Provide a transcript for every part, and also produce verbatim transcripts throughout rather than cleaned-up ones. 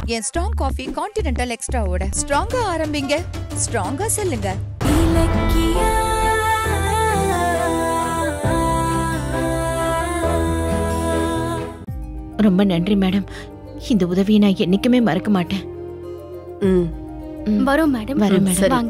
என் strong coffee continental எக்ஸ்ட்ராவோட. ஸ்ட்ராங்கா ஆரம்பிங்க, ஸ்ட்ராங்கா செல்லுங்க. ரொம்ப நன்றி மேடம். இந்த உதவியை நான் என்னைக்குமே மறக்க மாட்டேன். வரோம் மேடம். வரேன் மேடம். வாங்க.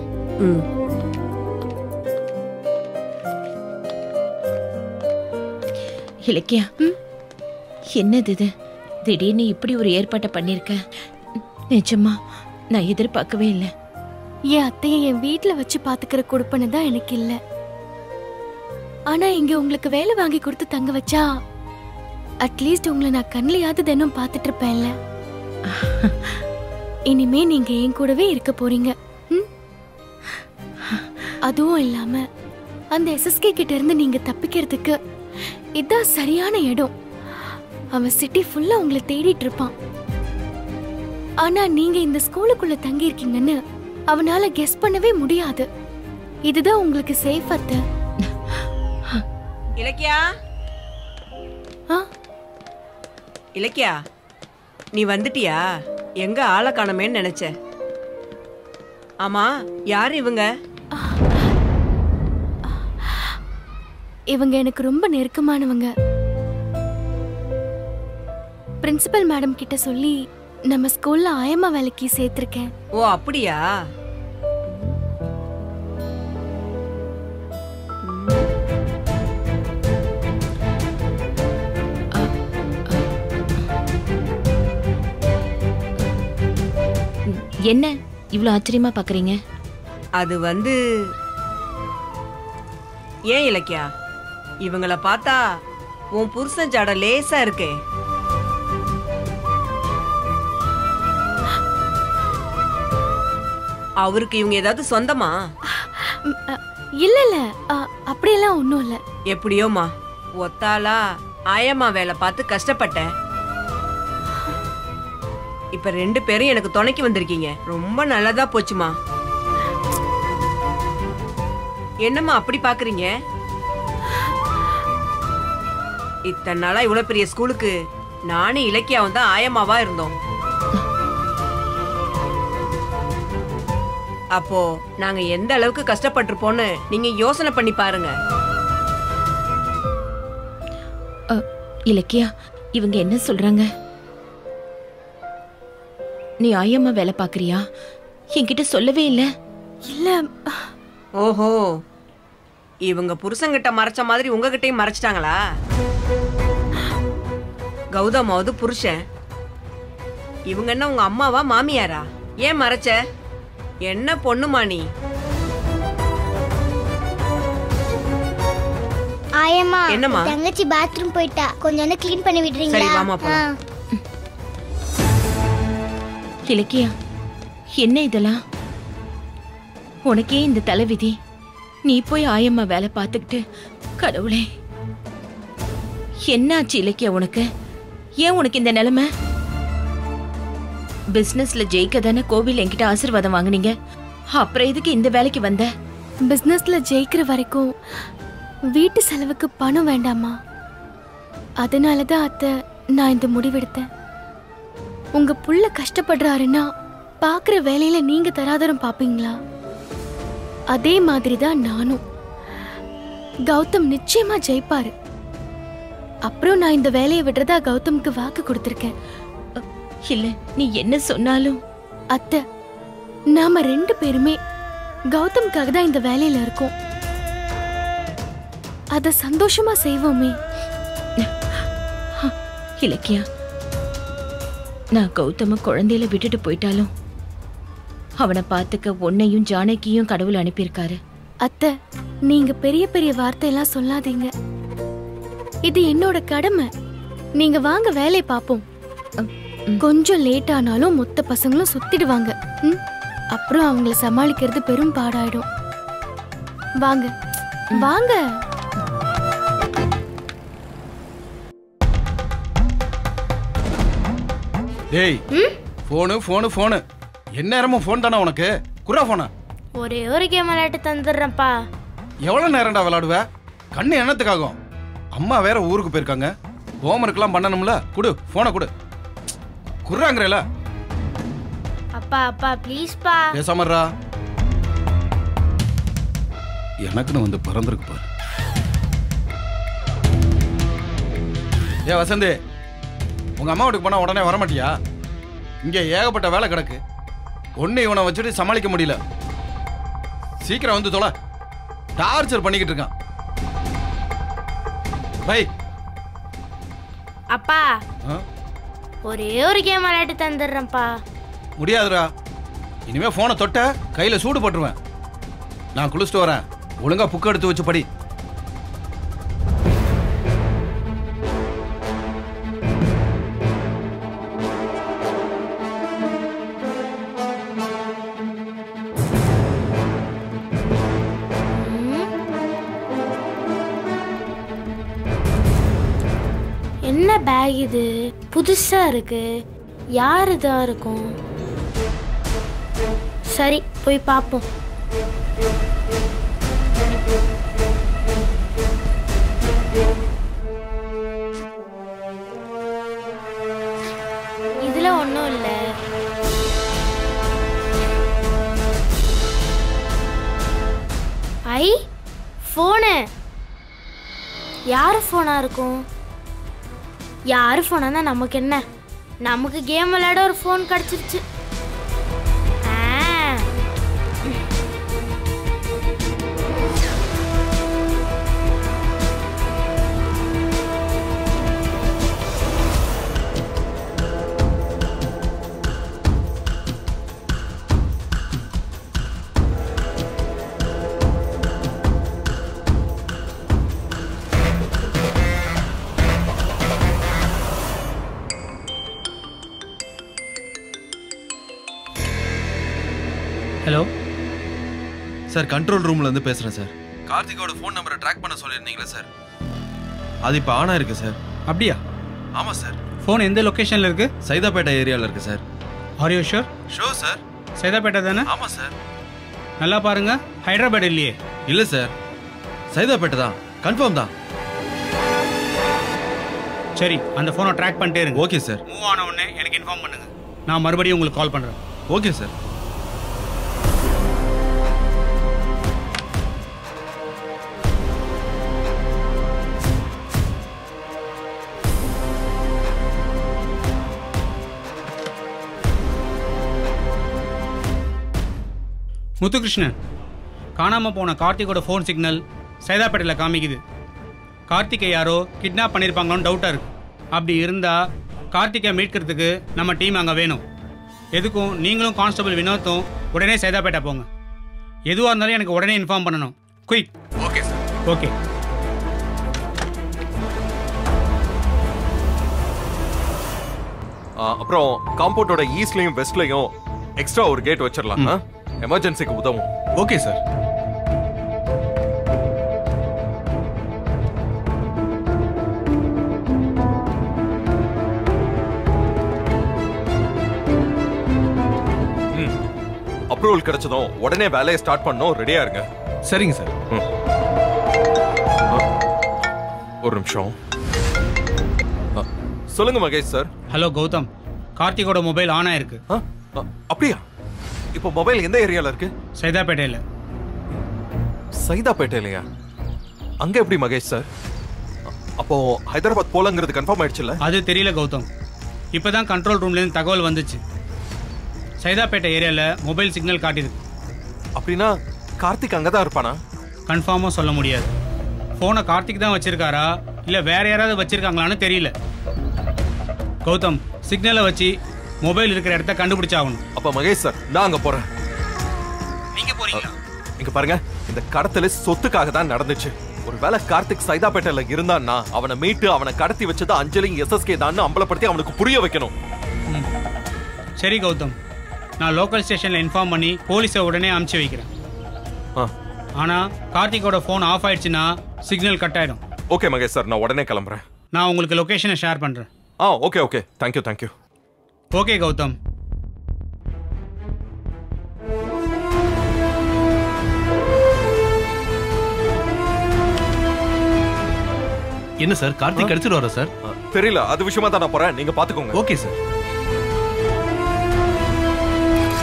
இலக்கியா, என்னது இது? திடீர்னு இப்படி ஒரு ஏற்பாட்டை பண்ணிருக்க. நிஜமா நான் எதிர்பார்க்கவே இல்லை. என் அத்தையை என் வீட்டுல வச்சு பாத்துக்கிற கொடுப்பனை தான் எனக்கு இல்ல. ஆனா இங்க உங்களுக்கு வேலை வாங்கி கொடுத்து தங்க வச்சா அட்லீஸ்ட் உங்களை நான் கண்ணிலையாவது தினம் பாத்துட்டு இருப்பேன்ல. இனிமே நீங்க என் கூடவே இருக்க போறீங்க. அதுவும் இல்லாம அந்த எஸ்எஸ்கே கிட்ட இருந்து நீங்க தப்பிக்கிறதுக்கு இதான் சரியான இடம். அவன் சிட்டி ஃபுல்லா உங்களை தேடிட்டு இருப்பான். ஆனா நீங்க இந்த ஸ்கூலுக்குள்ள தங்கி இருக்கீங்கன்னு அவனால கெஸ் பண்ணவே முடியாது. இதுதான் உங்களுக்கு சேஃப் அத்தை. இலக்கியா, இலக்கியா, நீ வந்துட்டியா? எங்க ஆளை காணமேன்னு நினைச்ச. ஆமா, யாரு இவங்க? இவங்க எனக்கு ரொம்ப நெருக்கமானவங்க. பிரின்சிபல் மேடம் கிட்ட சொல்லி நம்ம ஸ்கூல்ல ஆயம்மா வேலைக்கு சேர்த்திருக்கேன். ஓ அப்படியா? என்ன இவ்வளவு ஆச்சரியமா பாக்குறீங்க? அது வந்து ஏன் இலக்கியா, இவங்கள பார்த்தா உன் புருஷன் ஜாட லேசா இருக்கே. அவருக்கு இவங்க ஏதாவது சொந்தமா? இல்ல இல்ல, அப்படியெல்லாம் ஒண்ணும் இல்ல. எப்படியோமா, ஒத்தாளா ஆயம்மா வேலை பார்த்து கஷ்டப்பட்டேன். இப்ப ரெண்டு பேரும் எனக்கு துணைக்கு வந்திருக்கீங்க. ரொம்ப நல்லதா போச்சுமா. என்னம்மா அப்படி பாக்குறீங்க? இத்தனை நாளா இவ்வளவு பெரிய ஸ்கூலுக்கு நானே இலக்கியாவும் தான் ஆயம்மாவா இருந்தோம். அப்போ நாங்க எந்த அளவுக்கு கஷ்டப்பட்டிருப்போம்னு நீங்க யோசனை பண்ணி பாருங்க. இலக்கியா, இவங்க என்ன சொல்றாங்க? நீ ஆயம்மா வேலை பாக்குறியா? என்கிட்ட சொல்லவே இல்ல. இல்ல. ஓஹோ, இவங்க புருஷங்கிட்ட மறைச்ச மாதிரி உங்ககிட்டயும் மறைச்சிட்டாங்களா? கௌதமாவது புருஷன், இவங்க என்ன உங்க அம்மாவா மாமியாரா? ஏன் மறைச்ச? என்ன பொண்ணுமா நீ? ஆயம்மா, என்னம்மா? தங்கச்சி பாத்ரூம் போயிட்டா, கொஞ்சம் வந்து க்ளீன் பண்ணி விடுறீங்களா? சரி வாமா போலாம். இலக்கியா, என்ன இதெல்லாம்? உனக்கே இந்த தலைவிதி. நீ போய் ஆயம்மா வேலை பார்த்துக்கிட்டு. கடவுளே, என்னாச்சு இலக்கியா உனக்கு? ஏன் உனக்கு இந்த நிலைமை? பிசினஸ்ல ஜெயிக்க தானே கோவில் என்கிட்ட ஆசீர்வாதம் வாங்குனீங்க. அப்புறம் எதுக்கு இந்த வேலைக்கு வந்த? பிசினஸ்ல ஜெயிக்கிற வரைக்கும் வீட்டு செலவுக்கு பணம் வேண்டாமா? அதனாலதான் அத்தை நான் இந்த முடிவெடுத்தேன். உங்க புள்ள கஷ்டப்படுறாருன்னா பாக்குற வேலையில நீங்க தராதரம் பாப்பீங்களா? அதே மாதிரிதான் நானும். கௌதம் நிச்சயமா ஜெயிப்பாரு. அப்புறம் நான் இந்த வேலையை விடுறதா கௌதம்க்கு வாக்கு கொடுத்திருக்கேன். இல்ல, நீ என்ன சொன்னாலும் அத்தை, நாம ரெண்டு பேருமே கௌதம்காக தான் இந்த வேலையில இருக்கோம். அத சந்தோஷமா செய்வோமே. இலக்கியா, நான் கௌதம குழந்தையில விட்டுட்டு போயிட்டாலும் அவனை பார்த்துக்க உன்னையும் ஜானகியும் கடவுள் அனுப்பியிருக்காரு. அத்தை, நீங்க பெரிய பெரிய வார்த்தையெல்லாம் சொல்லாதீங்க. இது என்னோட கடமை. நீங்க வாங்க வேலையை பாப்போம். கொஞ்சம் லேட் ஆனாலும் மொத்த பசங்களும் சுத்திடுவாங்க. அப்புறம் அவங்கள சமாளிக்கிறது பெரும் பாடாயிடும். வாங்க வாங்க. டேய், போனு போனு போனு என்ன நேரமும் போன் தானே உனக்கு? குறா போன. ஒரே ஒரு கேம் விளையாட்டு தந்துடுறேன்ப்பா. எவ்வளவு நேரம்டா விளையாடுவ? கண்ணு என்னத்துக்காகும்? அம்மா வேற ஊருக்கு போயிருக்காங்க. ஹோம்ஒர்க்லாம் பண்ணணும்ல. குடு போனை குடு. குறாங்கறல. அப்பா அப்பா ப்ளீஸ் பா. பேசாமறா. எனக்குன்னு வந்து பறந்துருக்கு பாரு. ஏ வசந்தி, உங்க அம்மா வீட்டுக்கு போனா உடனே வரமாட்டியா? இங்க ஏகப்பட்ட வேலை கிடக்கு. ஒன்னு இவனை வச்சுட்டு சமாளிக்க முடியல. சீக்கிரம் வந்து தொலை. டார்ச்சர் பண்ணிக்கிட்டு இருக்கான். பை. அப்பா ஒரே ஒரு கேம் விளையாட்டு தந்துடுறேன்ப்பா. முடியாதுடா. இனிமே போனை தொட்ட கையில சூடு போட்டுருவேன். நான் குளிச்சுட்டு வரேன். ஒழுங்கா புக்கு எடுத்து வச்சு படி. என்ன பேக் இது? புதுசா இருக்கு. யார் இதா இருக்கும்? சரி போய் பாப்போம். இதுல ஒண்ணும் இல்ல. ஐ போனு. யாரு போனா இருக்கும்? யாரு போனா நமக்கு என்ன? நமக்கு கேம் விளையாட ஒரு போன் கிடைச்சிருச்சு. ஹலோ சார், கண்ட்ரோல் ரூம்ல இருந்து பேசுறேன் சார். கார்த்திகோட ஃபோன் நம்பரை ட்ராக் பண்ண சொல்லியிருந்தீங்களா சார்? அது இப்போ ஆனா இருக்கு சார். அப்படியா? ஆமா சார். ஃபோன் எந்த லொகேஷன்ல இருக்கு? சைதாப்பேட்டை ஏரியால இருக்கு sir. Are you sure? Sure sir. Saidapet தானே? ஆமா சார். நல்லா பாருங்க. ஹைதராபாத் இல்லையே? இல்ல சார், சைதாப்பேட்டை தான். கன்ஃபார்ம் தான். சரி, அந்த ஃபோனை ட்ராக் பண்ணிட்டே இருங்க. Okay sir. மூவ் ஆன உடனே எனக்கு இன்ஃபார்ம் பண்ணுங்க. நான் மறுபடியும் உங்களுக்கு கால் பண்றேன். Okay sir. முத்துகிருஷ்ணன், காணாம போன கார்த்திகோட ஃபோன் சிக்னல் சைதாப்பேட்டையில் காமிக்குது. கார்த்திகை யாரோ கிட்னாப் பண்ணியிருப்பாங்களோன்னு டவுட்டாக இருக்கு. அப்படி இருந்தால் கார்த்திகை மீட்கிறதுக்கு நம்ம டீம் அங்கே வேணும். எதுக்கும் நீங்களும் கான்ஸ்டபிள் வினோத்தும் உடனே சைதாப்பேட்டை போங்க. எதுவாக இருந்தாலும் எனக்கு உடனே இன்ஃபார்ம் பண்ணணும். குயிக். Okay sir. ஓகே. அப்புறம் காம்பவுண்டோட ஈஸ்ட்லயும் வெஸ்ட்லயும் எக்ஸ்ட்ரா ஒரு கேட் வச்சிடலாம். எமர்ஜென்சிக்கு உதவும். Okay sir. அப்ரூவல் கிடைச்சதும் உடனே வேலையை ஸ்டார்ட் பண்ணோம். ரெடியா இருங்க. சரிங்க சார். ஒரு நிமிஷம். சொல்லுங்க மகேஷ் சார். ஹலோ கௌதம், கார்த்திகோட மொபைல் ஆன் ஆயிருக்கு. அப்படியா? இப்போ மொபைல் எந்த ஏரியால இருக்கு? சைதாப்பேட்டையில். சைதாப்பேட்டையிலையா? அங்க எப்படி மகேஷ் சார்? அப்போ ஹைதராபாத் போலங்கிறது கன்ஃபார்ம் ஆயிடுச்சுல்ல? அது தெரியல கௌதம். இப்பதான் கண்ட்ரோல் ரூம்ல இருந்து தகவல் வந்துச்சு. சைதாப்பேட்டை ஏரியால மொபைல் சிக்னல் காட்டிருக்கு. அப்படின்னா கார்த்திக் அங்கதான் இருப்பானா? கன்ஃபார்மா சொல்ல முடியாது. போனை கார்த்திக் தான் வச்சிருக்காரா இல்ல வேற யாராவது வச்சிருக்காங்களான்னு தெரியல. கௌதம், சிக்னலை வச்சு மொபைல் இருக்கிற இடத்த கண்டுபிடிச்சாகணும். அப்ப மகேஷ் சார், நான் அங்க போறேன். நீங்க போறீங்களா? இங்க பாருங்க, இந்த கடத்தல சொத்துக்காக தான் நடந்துச்சு. ஒருவேளை கார்த்திக் சைதாப்பேட்டையில இருந்தான்னா அவனை மீட்டு அவனை கடத்தி வச்சது அஞ்சலி எஸ்எஸ்கே தான் அம்பலப்படுத்தி அவனுக்கு புரிய வைக்கணும். சரி கௌதம், நான் லோக்கல் ஸ்டேஷன்ல இன்ஃபார்ம் பண்ணி போலீஸை உடனே அனுப்பிச்சு வைக்கிறேன். ஆனா கார்த்திகோட போன் ஆஃப் ஆயிடுச்சுன்னா சிக்னல் கட் ஆயிடும். ஓகே மகேஷ் சார், நான் உடனே கிளம்புறேன். நான் உங்களுக்கு லொகேஷனை ஷேர் பண்றேன். ஆ okay okay, thank you thank you. Okay Gautham. என்ன சார், கார்த்திக் அடிச்சிட்டு வர சார்? தெரியல, அது விஷயமா தான் நான் போறேன். நீங்க பாத்துக்கோங்க. Okay sir.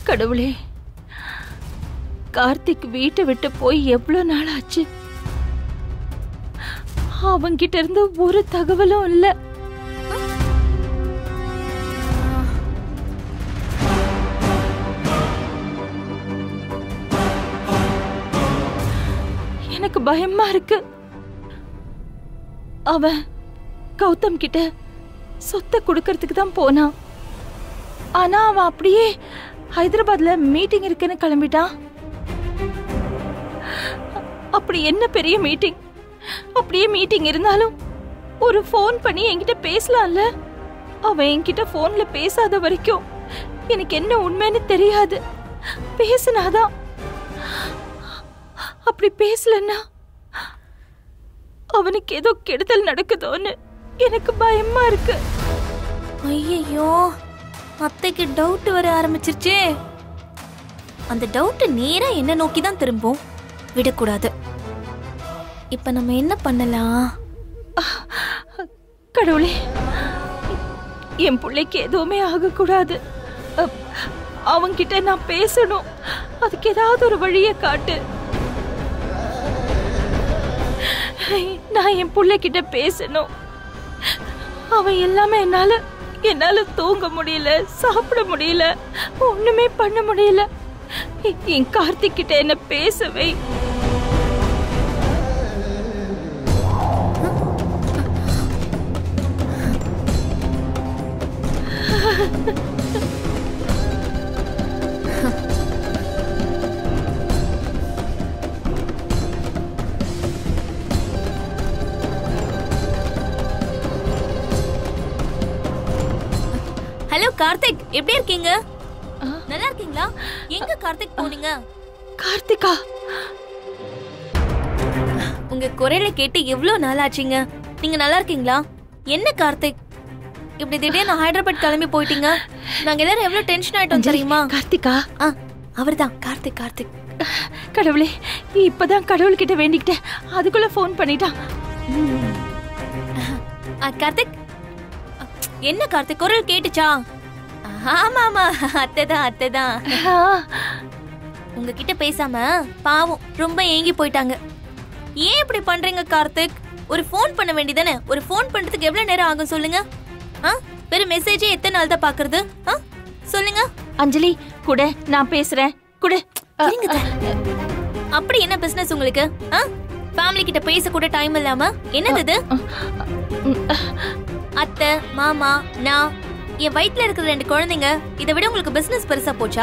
கடவுளே, கார்த்திக் வீட்டை விட்டு போய் எவ்வளவு நாள் ஆச்சு. அவன்கிட்ட இருந்து ஒரு தகவலும் இல்ல. எனக்கு பயமா இருக்கு. அவன் கௌதம் கிட்ட சொத்தை கொடுக்கறதுக்கு தான் போனான். ஆனா அவன் அப்படியே ஹைதராபாத்ல மீட்டிங் இருக்குன்னு கிளம்பிட்டான். அப்படி என்ன பெரிய மீட்டிங்? அப்படியே மீட்டிங் இருந்தாலும் ஒரு ஃபோன் பண்ணி என்கிட்ட பேசலாம்ல. அவன் என்கிட்ட போன்ல பேசாத வரைக்கும் எனக்கு என்ன உண்மைன்னு தெரியாது. பேசினாதான். அப்படி பேசலன்னா அவனுக்கு ஏதோ கெடுதல் நடக்குதோன்னு எனக்கு பயமா இருக்கு. ஐயோ, அத்தைக்கு டவுட் வர ஆரம்பிச்சிருச்சே. அந்த டவுட் நேரா என்ன நோக்கி தான் திரும்பும். விடக்கூடாது. இப்ப நம்ம என்ன பண்ணலாம்? கடவுளே, என் பிள்ளைக்கு எதுவுமே ஆகக்கூடாது. அவன்கிட்ட நான் பேசணும். அதுக்கு ஏதாவது ஒரு வழியை காட்டு. நான் என் பிள்ளைகிட்ட பேசணும். அவன் எல்லாமே என்னால என்னால தூங்க முடியல, சாப்பிட முடியல, ஒண்ணுமே பண்ண முடியல. என் கார்த்திக் கிட்ட என்ன பேசவே. ஹலோ கார்த்திக், எப்படி இருக்கீங்க? நல்லா இருக்கீங்களா? எங்க கார்த்திக் போனீங்க? கார்த்திகா, உங்க குரலை கேட்டு எவ்வளவு நாள் ஆச்சுங்க. நீங்க நல்லா இருக்கீங்களா? என்ன கார்த்திக், இப்படி திடீர்னு ஹைதராபாத் கிளம்பி போயிட்டீங்க? நாங்க எல்லாரும் எவ்வளவு டென்ஷன் ஆயிட்டோம் தெரியுமா? கார்த்திகா, அவர்தான் கார்த்திக். கார்த்திக், கடவுளே, இப்பதான் கடவுள் கிட்ட வேண்டிக்கிட்டேன், அதுக்குள்ள போன் பண்ணிட்டான். கார்த்திக், என்ன கார்த்திக், குரல் கேட்டுச்சா? ஆமா ஆமா, அத்தைதான் அத்தைதான். உங்ககிட்ட பேசாம பாவம் ரொம்ப ஏங்கி போயிட்டாங்க. ஏன் இப்படி பண்றீங்க கார்த்திக்? ஒரு போன் பண்ண வேண்டியதானே? ஒரு போன் பண்றதுக்கு எவ்வளவு நேரம் ஆகும் சொல்லுங்க? வெறும் மெசேஜே எத்தனை நாள் தான் பாக்குறது? சொல்லுங்க. அஞ்சலி கூட நான் பேசுறேன். குடு. அப்படி என்ன பிசினஸ் உங்களுக்கு? ஃபேமிலி கிட்ட பேச கூட டைம் இல்லாம என்னது இது? அத்தை, மாமா, நான், என் வயித்துல இருக்கிற ரெண்டு குழந்தைங்க, இதை விட உங்களுக்கு பிசினஸ் பெருசா போச்சா?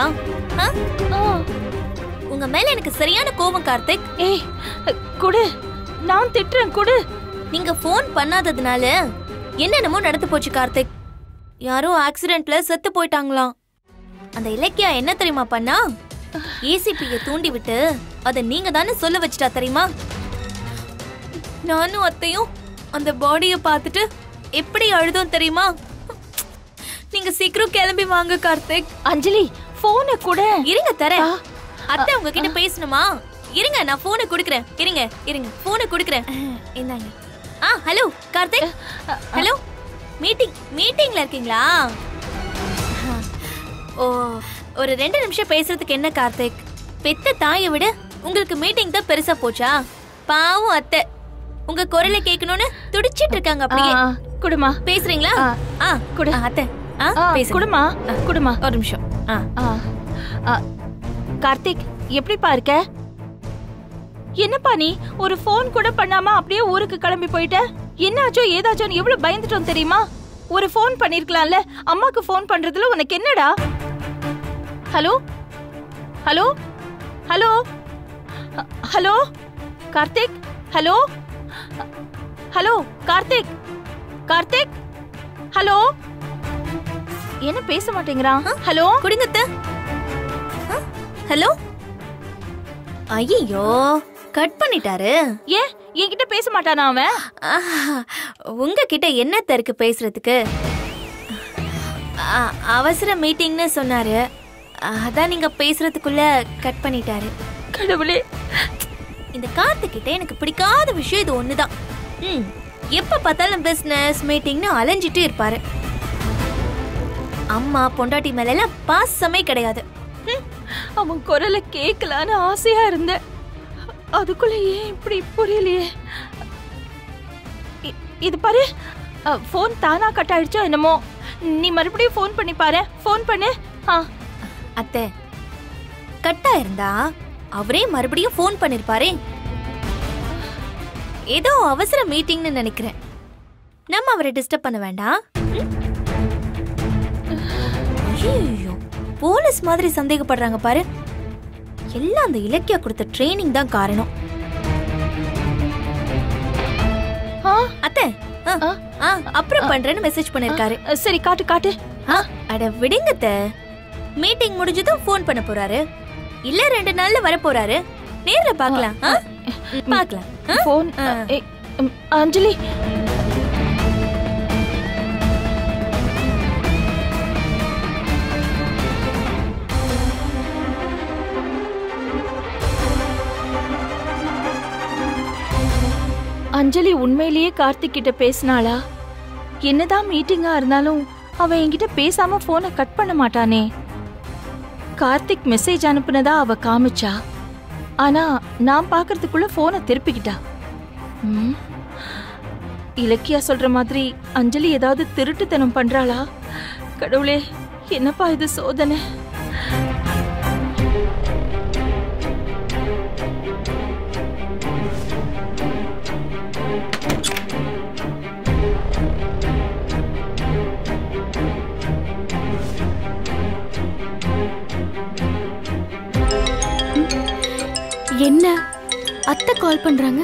உங்க மேல எனக்கு சரியான கோபம் கார்த்திக். ஏய் குடு, நான் திட்டுறேன், குடு. நீங்க போன் பண்ணாததுனால என்னென்னமோ நடந்து போச்சு கார்த்திக். யாரோ ஆக்சிடென்ட்ல செத்து போயிட்டாங்களாம். அந்த இலக்கியா என்ன தெரியுமா பண்ணா? ஏசிபியை தூண்டி விட்டு அதை நீங்க தானே சொல்ல வச்சிட்டா தெரியுமா? நானும் அத்தையும் அந்த பாடியை பார்த்துட்டு எப்படி அழுதோம் தெரியுமா? நீங்க சீக்கிரம் கிளம்பி வாங்க கார்த்திக். அஞ்சலி, போனை கூட. இருங்க தரேன். அத்தை உங்ககிட்ட பேசணுமா? இருங்க, நான் போனை குடுக்குறேன். இருங்க இருங்க, போனை குடுக்குறேன். இந்தாங்க. ஆ ஹலோ கார்த்திக். ஹலோ, மீட்டிங் மீட்டிங்ல இருக்கீங்களா? ஓ, ஒரு ரெண்டு நிமிஷம் பேசுறதுக்கு என்ன கார்த்திக்? பெத்த தாயை விட உங்களுக்கு மீட்டிங் தான் பெருசா போச்சா? பாவம் அத்தை, உங்க குரலை கேட்கணும்னு துடிச்சிட்டு இருக்காங்க. அப்படியே குடுமா பேசுறீங்களா? ஆ குடு அத்தை. ஆ பேசு. குடுமா குடுமா. ஒரு நிமிஷம். ஆ கார்த்திக், எப்படிப்பா இருக்க? என்னப்பா நீ ஒரு போன் கூட பண்ணாம அப்படியே ஊருக்கு கிளம்பி போயிட்ட? என்னாச்சோ ஏதாச்சோன்னு எவ்வளவு பயந்துட்டோம் தெரியுமா? ஒரு போன் பண்ணிருக்கலாம்ல. அம்மாக்கு போன் பண்றதுல உனக்கு என்னடா? Hello hello hello hello Karthik, hello hello Karthik, Karthik, hello. என்ன பேச மாட்டேங்கிறான்? ஹலோ குடுங்கத்த. ஹலோ. ஐயோ, கட் பண்ணிட்டாரு. ஏன் என்கிட்ட பேச மாட்டானா அவன்? உங்ககிட்ட என்ன இருக்கு பேசுறதுக்கு? அவசர மீட்டிங்னு சொன்னாரு. அதான் நீங்க பேசுறதுக்குள்ள கட் பண்ணிட்டாரு. கடவுளே, இந்த கார்த்திக் கிட்ட எனக்கு பிடிக்காத விஷயம் இது ஒண்ணுதான். ம், எப்ப பார்த்தாலும் பிசினஸ் மீட்டிங்னு அலைஞ்சிட்டு இருப்பாரு. அம்மா பொண்டாட்டி மேல எல்லாம் பாசமே கிடையாது. அவன் குரலை கேட்கலான்னு ஆசையா இருந்தேன். அதுக்குள்ள ஏன் இப்படி புரியலையே. இ- இது பாரு, போன் தானா கட் ஆயிடுச்சோ என்னமோ. நீ மறுபடியும் போன் பண்ணி பாரு. போன் பண்ணு. ஆ அத்தை, கட்டா இருந்தா அவரே மறுபடியும் ஃபோன் பண்ணிருப்பாரே. ஏதோ அவசர மீட்டிங்னு நினைக்கிறேன். நம்ம அவரை டிஸ்டர்ப் பண்ண வேண்டாம். ஐயோ, போலீஸ் மாதிரி சந்தேகப்படுறாங்க பாரு. எல்லாம் அந்த இலக்கியா கொடுத்த ட்ரைனிங் தான் காரணம். அத்தை, ஆ, ஆ, அப்புறம் பண்றேன்னு மெசேஜ் பண்ணிருக்காரு. சரி, காட்டு காட்டு. அட விடுங்க அத்தை. மீட்டிங் முடிஞ்சதும் ஃபோன் பண்ண போறாரு. இல்ல ரெண்டு நாள்ல வர போறாரு. நேர்ல பார்க்கலாம். ஆ? பார்க்கலாம். ஃபோன். அஞ்சலி, அஞ்சலி உண்மையிலேயே கார்த்திக் கிட்ட பேசினாளா? என்னதான் மீட்டிங்கா இருந்தாலும் அவ என்கிட்ட பேசாம போனை கட் பண்ண மாட்டானே. கார்த்திக் மெசேஜ் அனுப்புனதா அவ காமிச்சா, ஆனா நான் பாக்குறதுக்குள்ள போனை திருப்பிக்கிட்டா. ம், இலக்கியா சொல்ற மாதிரி அஞ்சலி ஏதாவது திருட்டுத்தனம் பண்றாளா? கடவுளே, என்னப்பா இது சோதனை. என்ன அத்தை கால் பண்றாங்க?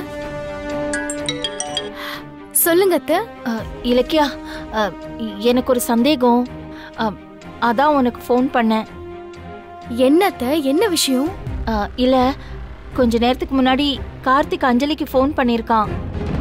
சொல்லுங்க அத்தை. இலக்கியா, எனக்கு ஒரு சந்தேகம், அதான் உனக்கு ஃபோன் பண்ணேன். என்ன அத்தை, என்ன விஷயம்? இல்ல, கொஞ்ச நேரத்துக்கு முன்னாடி கார்த்திக் அஞ்சலிக்கு ஃபோன் பண்ணிருக்கான்.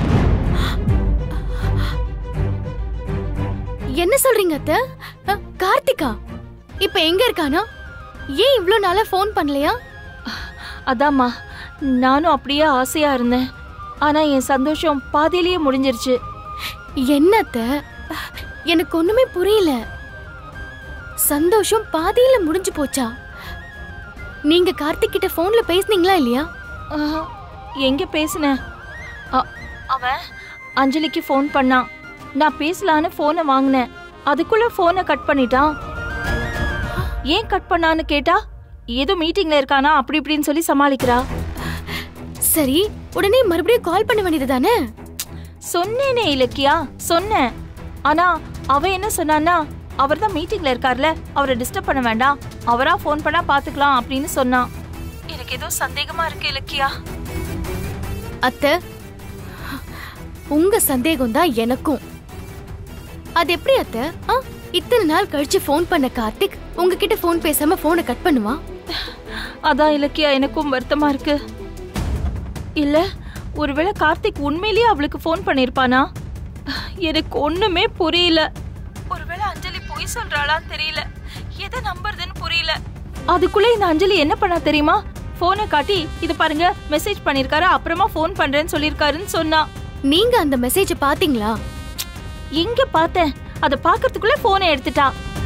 என்ன சொல்றீங்க அத்தை? கார்த்திகா இப்ப எங்க இருக்கானா? ஏன் இவ்ளோ நாளா ஃபோன் பண்ணலையா? அதாம்மா, நானும் அப்படியே ஆசையா இருந்தேன். ஆனா என் சந்தோஷம் பாதியிலேயே முடிஞ்சிருச்சு. என்னத்த, எனக்கு ஒண்ணுமே புரியல. சந்தோஷம் பாதியில முடிஞ்சு போச்சா? நீங்க கார்த்திக் கிட்ட போன்ல பேசுனீங்களா இல்லையா? எங்க பேசினேன்? அவன் அஞ்சலிக்கு ஃபோன் பண்ணான். நான் பேசலான்னு போனை வாங்கினேன். அதுக்குள்ள போனை கட் பண்ணிட்டான். ஏன் கட் பண்ணான்னு கேட்டா ஏதோ மீட்டிங்ல இருக்கானா அப்படி இப்படின்னு சொல்லி சமாளிக்கிறா. சரி, உடனே மறுபடியும் கால் பண்ண வேண்டியது தானே? சொன்னேனே இலக்கியா, சொன்னேன். ஆனா அவ என்ன சொன்னான்னா, அவர் தான் மீட்டிங்ல இருக்கார்ல, அவரை டிஸ்டர்ப் பண்ண வேண்டாம், அவரா ஃபோன் பண்ணா பாத்துக்கலாம் அப்படின்னு சொன்னான். எனக்கு ஏதோ சந்தேகமா இருக்கு இலக்கியா. அத்தை, உங்க சந்தேகம் தான் எனக்கும். அது எப்படி அத்தை? இத்தனை நாள் கழிச்சு ஃபோன் பண்ண கார்த்திக் உங்ககிட்ட ஃபோன் பேசாம போனை கட் பண்ணுவா? அதான் இலக்கியா, எனக்கும் வருத்தமா இருக்கு. இல்ல, ஒருவேளை கார்த்திக் உண்மையிலேயே அவளுக்கு ஃபோன் பண்ணிருப்பானா? எனக்கு ஒண்ணுமே புரியல. ஒருவேளை அஞ்சலி பொய் சொல்றாளான்னு தெரியல. எதை நம்புறதுன்னு புரியல. அதுக்குள்ள இந்த அஞ்சலி என்ன பண்ணா தெரியுமா? போனை காட்டி, இது பாருங்க மெசேஜ் பண்ணிருக்காரு, அப்புறமா ஃபோன் பண்றேன்னு சொல்லிருக்காருன்னு சொன்னா. நீங்க அந்த மெசேஜ் பாத்தீங்களா? எங்க பார்த்தேன்? அத பாக்கிறதுக்குள்ள போனை எடுத்துட்டா.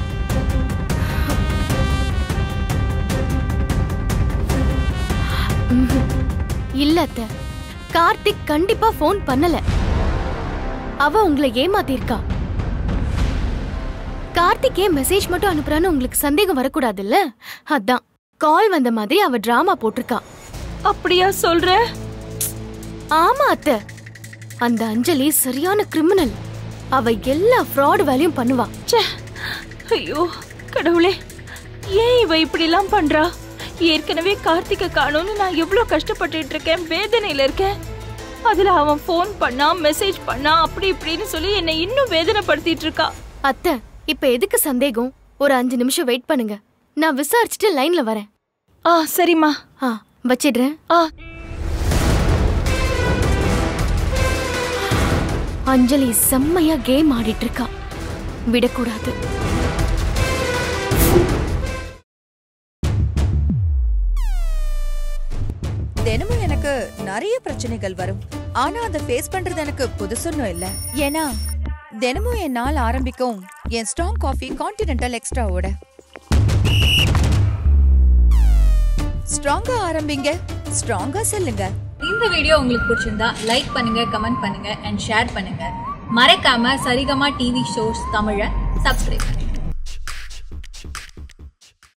இல்ல அத்தை, கார்த்திக் கண்டிப்பா ஃபோன் பண்ணல. அவ உங்களை ஏமாத்திருக்கா. கார்த்திக் ஏன் மெசேஜ் மட்டும் அனுப்புறான்னு உங்களுக்கு சந்தேகம் வரக்கூடாதுல்ல? அதான் கால் வந்த மாதிரி அவ டிராமா போட்டிருக்கா. அப்படியா சொல்ற? ஆமா அத்தை, அந்த அஞ்சலி சரியான கிரிமினல். அவ எல்லா ஃப்ராட் வேலையும் பண்ணுவா. ஐயோ கடவுளே, ஏன் இவ இப்படி எல்லாம் பண்றா? ஏற்கனவே கார்த்திகை காணோம்னு நான் எவ்வளவு கஷ்டப்பட்டுட்டு இருக்கேன், வேதனையில இருக்கேன். அதுல அவன் போன் பண்ணா, மெசேஜ் பண்ணா, அப்படி இப்படின்னு சொல்லி என்னை இன்னும் வேதனைப்படுத்திட்டு இருக்கா. அத்தை, இப்ப எதுக்கு சந்தேகம்? ஒரு அஞ்சு நிமிஷம் வெயிட் பண்ணுங்க, நான் விசாரிச்சுட்டு லைன்ல வரேன். ஆ சரிம்மா. ஆ வச்சிடுறேன். ஆ அஞ்சலி செம்மையா கேம் ஆடிட்டு இருக்கா, விடக்கூடாது. தினமும் எனக்கு நிறைய பிரச்சனைகள் வரும். ஆனா அதை ஃபேஸ் பண்றது எனக்கு புதுசுன்னு இல்ல. ஏன்னா தினமும் என் நாள் ஆரம்பிக்கும் என் ஸ்ட்ராங் காஃபி கான்டினென்டல் எக்ஸ்ட்ராவோட. ஸ்ட்ராங்கா ஆரம்பிங்க, ஸ்ட்ராங்கா செல்லுங்க. இந்த வீடியோ உங்களுக்கு பிடிச்சிருந்தா லைக் பண்ணுங்க, கமெண்ட் பண்ணுங்க அண்ட் ஷேர் பண்ணுங்க. மறக்காம சரிகமா டிவி ஷோஸ் தமிழை சப்ஸ்கிரைப் பண்ணுங்க.